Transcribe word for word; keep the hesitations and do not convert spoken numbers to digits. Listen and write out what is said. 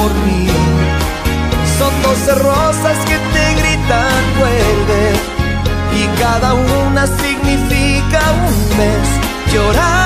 por mí. Son doce rosas que te gritan vuelve, y cada una significa un mes. Llorar